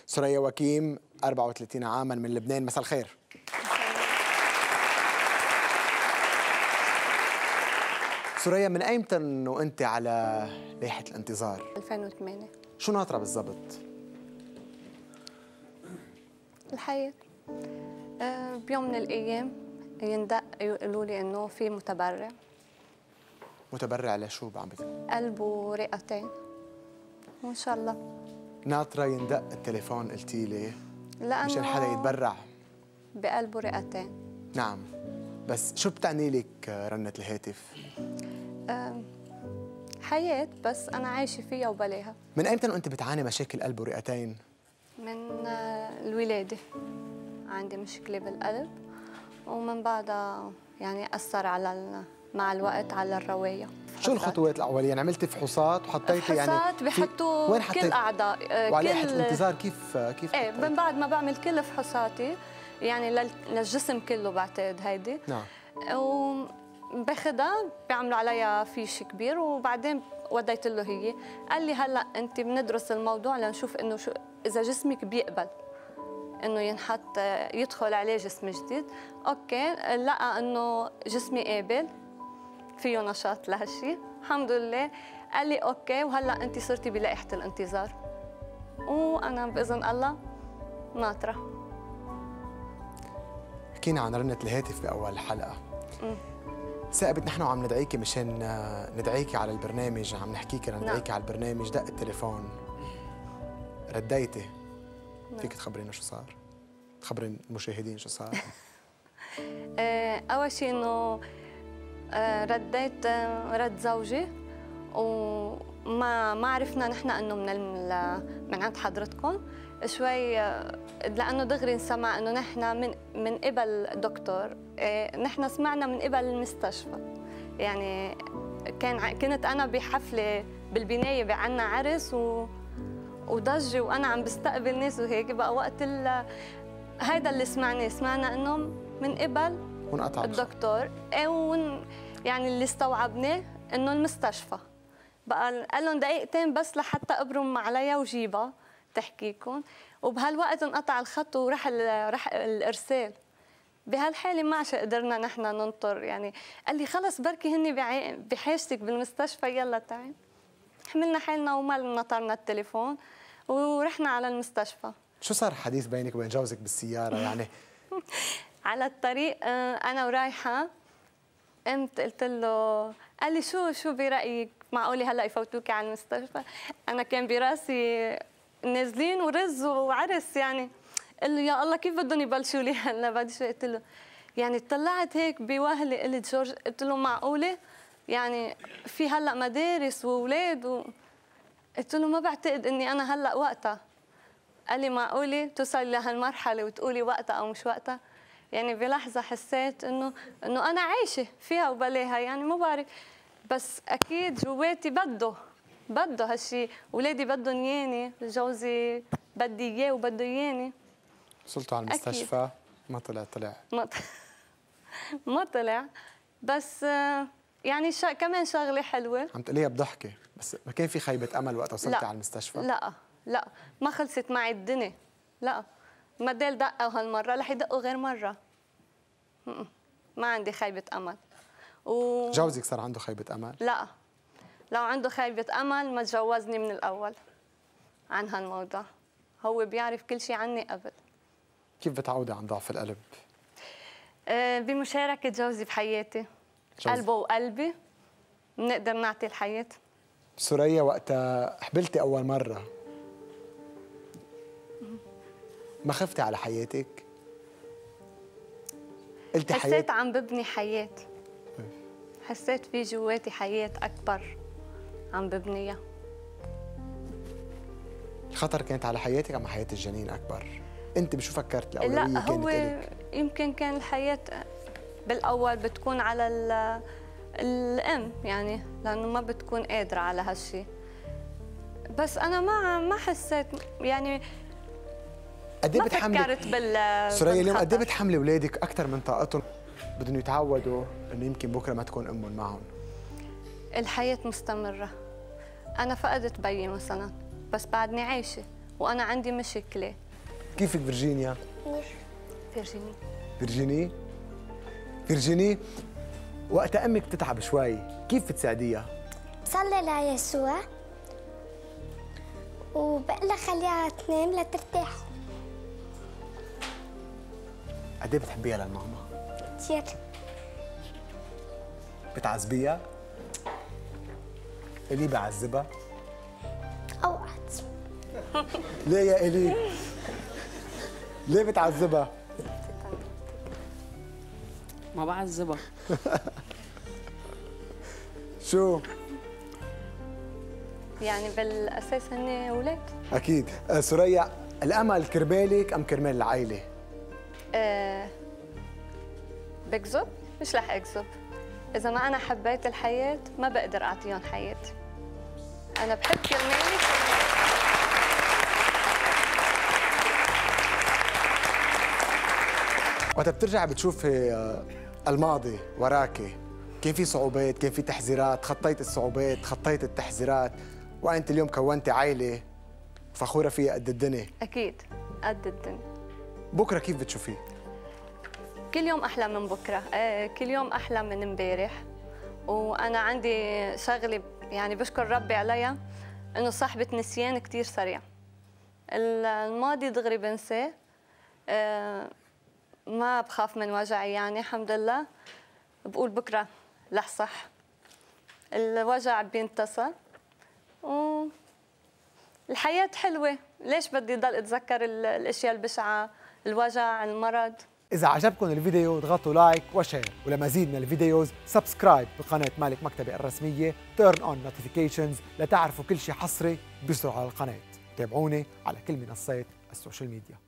سوريا وكيم 34 عاما من لبنان، مساء الخير. سوريا، من ايمتى انه انت على لائحة الانتظار؟ 2008. شو ناطرة بالضبط؟ الحياة. بيوم من الايام يندق يقولوا لي انه في متبرع. متبرع لشو عم بتقول؟ قلب ورئتين، وان شاء الله. ناطرة يندق التليفون قلتي لي لانه مشان حدا يتبرع بقلب ورئتين. نعم، بس شو بتعني لك رنة الهاتف؟ حياة، بس أنا عايشة فيها وبلاها. من ايمتى انت بتعاني مشاكل قلب ورئتين؟ من الولادة عندي مشكلة بالقلب، ومن بعدها يعني أثر على مع الوقت على الرواية. شو الخطوات الأولية؟ يعني عملتي فحوصات وحطيتي يعني فحوصات بحطوا وين كل أعضاء وعلى لائحة الانتظار كيف ايه من بعد ما بعمل كل فحوصاتي يعني للجسم كله بعتقد هيدي. نعم. باخدها بيعملوا عليها فيش كبير، وبعدين وديت له هي، قال لي هلا انت بندرس الموضوع لنشوف انه شو اذا جسمك بيقبل انه ينحط يدخل عليه جسم جديد. اوكي، لقى انه جسمي قابل فيه نشاط لهالشيء، الحمد لله. قال لي اوكي، وهلا انت صرتي بلائحه الانتظار، وانا باذن الله ناطره. حكينا عن رنة الهاتف بأول الحلقة. ثاقبت نحن وعم ندعيكي مشان ندعيكي على البرنامج، عم نحكيكي ندعيكي على البرنامج، دق التليفون رديتي. فيك تخبرينا شو صار؟ تخبرين المشاهدين شو صار؟ أول شيء إنه رديت رد زوجي، وما عرفنا نحن إنه من عند حضرتكم شوي، لأنه دغري انسمع إنه نحن من قبل دكتور. نحن سمعنا من قبل المستشفى. يعني كنت أنا بحفلة بالبناية عنا عرس وضجة، وأنا عم بستقبل ناس وهيك، بقى وقت هيدا اللي سمعنا إنه من قبل ونقطع الدكتور. يعني اللي استوعبناه إنه المستشفى. بقى قال لهم دقيقتين بس لحتى ابرم عليها وجيبها تحكيكم، وبهالوقت انقطع الخط وراح الارسال. بهالحاله ما عادش قدرنا نحن ننطر. يعني قال لي خلص بركي هني بحاجتك بالمستشفى، يلا تعي. حملنا حالنا وما نطرنا التليفون ورحنا على المستشفى. شو صار حديث بينك وبين جوزك بالسياره يعني؟ على الطريق انا ورايحه قمت قلت له، قال لي شو برايك معقوله هلا يفوتوكي على المستشفى؟ انا كان براسي نازلين ورز وعرس يعني. قال له يا الله كيف بدهم يبلشوا لي هلا؟ بعد شوي قلت له يعني طلعت هيك بوهله، قلت جورج، قلت له معقوله يعني في هلا مدارس واولاد قلت له ما بعتقد اني انا هلا وقتها. قال لي معقوله توصلي لهالمرحله وتقولي وقتها او مش وقتها؟ يعني بلحظه حسيت انه انا عايشه فيها وبلاها، يعني ما بعرف، بس اكيد جواتي بده هالشيء. اولادي بدهم ياني، جوزي بدي اياه وبده ياني. وصلتوا على المستشفى أكيد. ما طلع ما طلع، بس يعني كمان شغله حلوه عم تقوليها بضحكه، بس ما كان في خيبه امل وقت وصلتي على المستشفى؟ لا ما خلصت معي الدنيا. لا مدال دقوا هالمره رح يدقوا غير مره. ما عندي خيبه امل. جوزك صار عنده خيبه امل؟ لا، لو عنده خيبه امل ما تجوزني من الاول عن هالموضوع. هو بيعرف كل شيء عني قبل. كيف بتعودي عن ضعف القلب؟ بمشاركه جوزي بحياتي. قلبه وقلبي بنقدر نعطي الحياه. سوريا، وقتها حبلتي اول مره ما خفتي على حياتك؟ قلتي حسيت عم ببني حياه. حسيت في جواتي حياه اكبر عم ببنيها. الخطر كانت على حياتك ام حياه الجنين اكبر؟ انت بشو فكرت الاولويه؟ لا كانت هو لك؟ يمكن كان الحياه بالاول بتكون على الام، يعني لانه ما بتكون قادره على هالشيء. بس انا ما حسيت يعني قد ايه بتحملي؟ فكرت سوريا اليوم قد ايه بتحملي اولادك اكثر من طاقتهم؟ بدهم يتعودوا انه يمكن بكره ما تكون امهم معهم. الحياه مستمره. انا فقدت بيي مثلا، بس بعدني عايشه وأنا عندي مشكلة. كيفك فيرجينيا؟ فيرجيني. فيرجيني؟ فيرجيني، وقت أمك تتعب شوي، كيف بتساعديها؟ بصلي ليسوع وبقول لها خليها تنام لترتاح. قد ايه بتحبيها للماما؟ كثير. بتعذبيها؟ إلي بعذبها؟ اوقات. ليه يا إلي؟ ليه بتعذبها؟ ما بعذبها. شو؟ يعني بالأساس هن أولاد. أكيد. سوريا، الأمل كرمالك أم كرمال العائلة؟ بكذب؟ مش رح أكذب. إذا ما أنا حبيت الحياة ما بقدر أعطيهم حياتي. أنا بحب كرمالي. وقت بترجع بتشوفي الماضي وراكي، كان في صعوبات، كان في تحذيرات، خطيت الصعوبات، خطيت التحذيرات، وأنت اليوم كونتي عائلة فخورة فيها قد الدنيا. أكيد قد الدنيا. بكرة كيف بتشوفيه؟ كل يوم أحلى من بكرة، كل يوم أحلى من امبارح. وأنا عندي شغلة يعني بشكر ربي عليها، إنه صاحبة نسيان كتير سريع. الماضي دغري بنساه، ما بخاف من وجعي يعني الحمد لله. بقول بكرة رح صح، الوجع بينتصر والحياة حلوة. ليش بدي ضل أتذكر الأشياء البشعة، الوجع، المرض؟ إذا عجبكم الفيديو اضغطوا لايك وشير، ولمزيد من الفيديوز سبسكرايب بقناة مالك مكتبي الرسمية، تيرن اون نوتيفيكيشنز لتعرفوا كل شيء حصري بيصدر على القناة. تابعوني على كل منصات السوشيال ميديا.